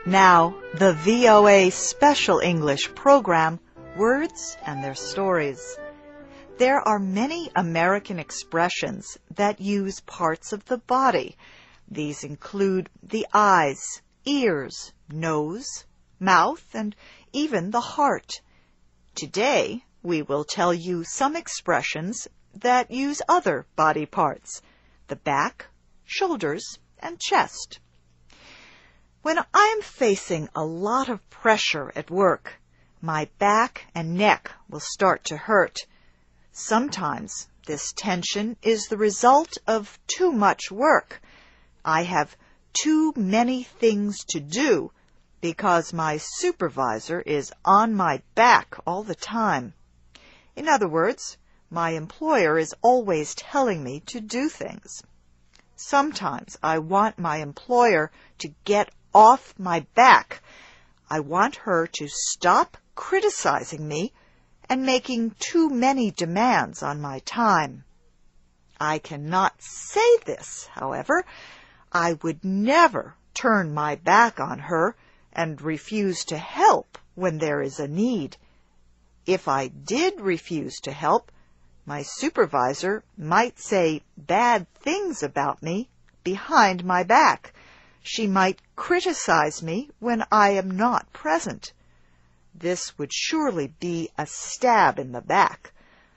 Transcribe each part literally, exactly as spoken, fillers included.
Now, the V O A Special English program, Words and Their Stories. There are many American expressions that use parts of the body. These include the eyes, ears, nose, mouth, and even the heart. Today, we will tell you some expressions that use other body parts, the back, shoulders, and chest. When I am facing a lot of pressure at work, my back and neck will start to hurt. Sometimes this tension is the result of too much work. I have too many things to do because my supervisor is on my back all the time. In other words, my employer is always telling me to do things. Sometimes I want my employer to get off my back. I want her to stop criticizing me and making too many demands on my time. I cannot say this, however. I would never turn my back on her and refuse to help when there is a need. If I did refuse to help, my supervisor might say bad things about me behind my back. She might criticize me when I am not present. This would surely be a stab in the back.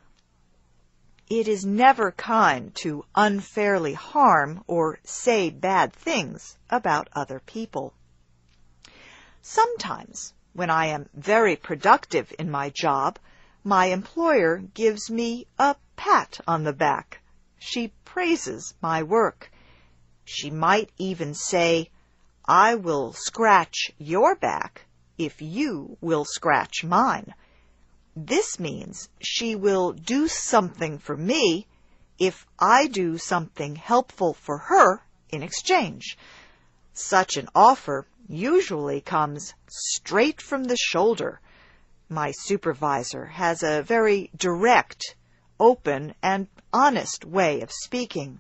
It is never kind to unfairly harm or say bad things about other people. Sometimes, when I am very productive in my job, my employer gives me a pat on the back. She praises my work. She might even say, "I will scratch your back if you will scratch mine." This means she will do something for me if I do something helpful for her in exchange. Such an offer usually comes straight from the shoulder. My supervisor has a very direct, open, and honest way of speaking.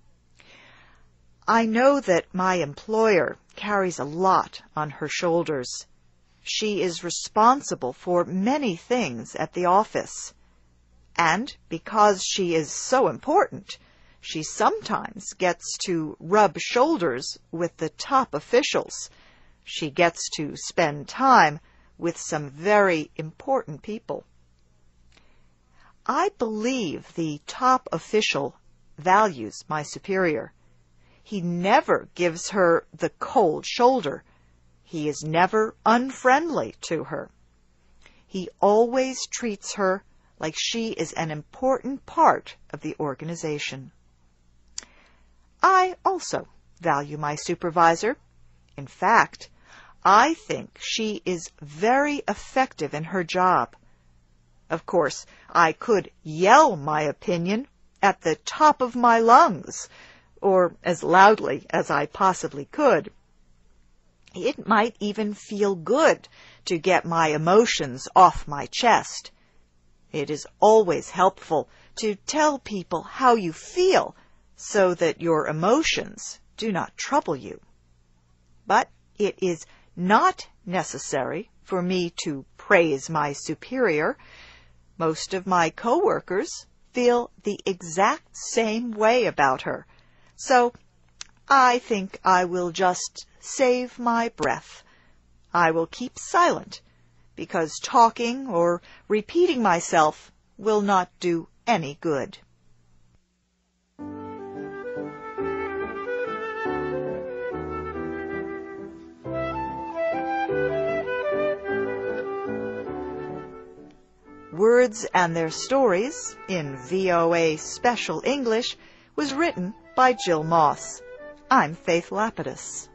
I know that my employer carries a lot on her shoulders. She is responsible for many things at the office. And because she is so important, she sometimes gets to rub shoulders with the top officials. She gets to spend time with some very important people. I believe the top official values my superior. He never gives her the cold shoulder. He is never unfriendly to her. He always treats her like she is an important part of the organization. I also value my supervisor. In fact, I think she is very effective in her job. Of course, I could yell my opinion at the top of my lungs, or as loudly as I possibly could. It might even feel good to get my emotions off my chest. It is always helpful to tell people how you feel so that your emotions do not trouble you. But it is not necessary for me to praise my superior. Most of my coworkers feel the exact same way about her. So I think I will just save my breath. I will keep silent, because talking or repeating myself will not do any good. Words and Their Stories in V O A Special English was written by Jill Moss. I'm Faith Lapidus.